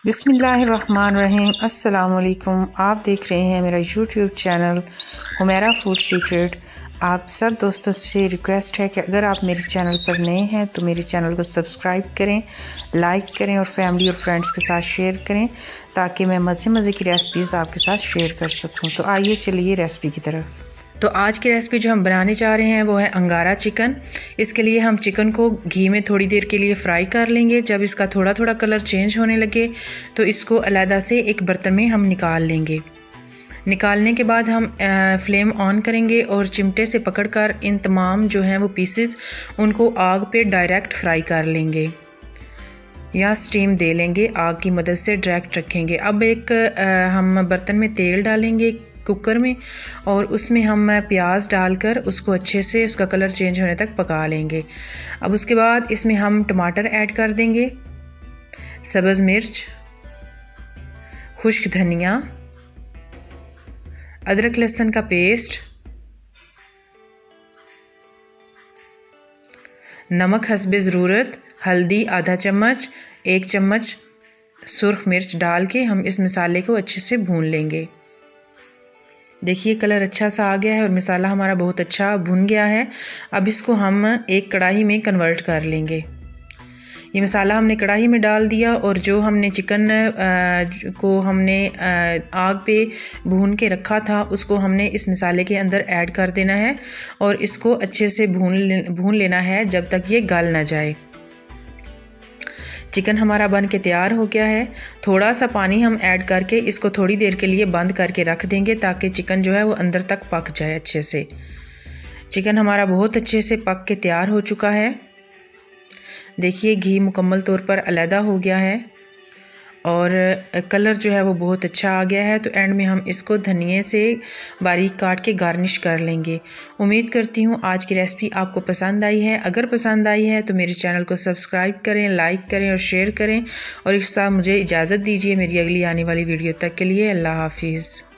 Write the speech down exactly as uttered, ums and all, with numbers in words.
बिस्मिल्लाहिर्रहमानिर्रहीम। अस्सलाम वालेकुम। आप देख रहे हैं मेरा YouTube channel Humaira food secret. आप सब दोस्तों से रिक्वेस्ट है कि अगर आप मेरे चैनल पर नए हैं तो मेरे चैनल को सब्सक्राइब करें, लाइक करें और फैमिली और फ्रेंड्स के साथ शेयर करें ताकि मैं मज़े मज़े की रेसिपीज़ आपके साथ शेयर कर सकूं। तो आइए चलिए रेसिपी की तरफ। तो आज की रेसिपी जो हम बनाने जा रहे हैं वो है अंगारा चिकन। इसके लिए हम चिकन को घी में थोड़ी देर के लिए फ्राई कर लेंगे। जब इसका थोड़ा थोड़ा कलर चेंज होने लगे तो इसको अलहदा से एक बर्तन में हम निकाल लेंगे। निकालने के बाद हम फ्लेम ऑन करेंगे और चिमटे से पकड़कर इन तमाम जो हैं वो पीसेस उनको आग पे डायरेक्ट फ्राई कर लेंगे या स्टीम दे लेंगे। आग की मदद से डायरेक्ट रखेंगे। अब एक आ, हम बर्तन में तेल डालेंगे कुकर में और उसमें हम प्याज डालकर उसको अच्छे से उसका कलर चेंज होने तक पका लेंगे। अब उसके बाद इसमें हम टमाटर ऐड कर देंगे, सब्ज़ मिर्च, खुश्क धनिया, अदरक लहसुन का पेस्ट, नमक हस्बे ज़रूरत, हल्दी आधा चम्मच, एक चम्मच सुर्ख मिर्च डाल के हम इस मसाले को अच्छे से भून लेंगे। देखिए कलर अच्छा सा आ गया है और मसाला हमारा बहुत अच्छा भुन गया है। अब इसको हम एक कढ़ाई में कन्वर्ट कर लेंगे। ये मसाला हमने कढ़ाई में डाल दिया और जो हमने चिकन को हमने आग पे भून के रखा था उसको हमने इस मसाले के अंदर ऐड कर देना है और इसको अच्छे से भून भून लेना है जब तक ये गल ना जाए। चिकन हमारा बन के तैयार हो गया है। थोड़ा सा पानी हम ऐड करके इसको थोड़ी देर के लिए बंद करके रख देंगे ताकि चिकन जो है वो अंदर तक पक जाए अच्छे से। चिकन हमारा बहुत अच्छे से पक के तैयार हो चुका है। देखिए घी मुकम्मल तौर पर अलहदा हो गया है और कलर जो है वो बहुत अच्छा आ गया है। तो एंड में हम इसको धनिए से बारीक काट के गार्निश कर लेंगे। उम्मीद करती हूँ आज की रेसिपी आपको पसंद आई है। अगर पसंद आई है तो मेरे चैनल को सब्सक्राइब करें, लाइक करें और शेयर करें और इस साथ मुझे इजाज़त दीजिए मेरी अगली आने वाली वीडियो तक के लिए। अल्लाह हाफिज़।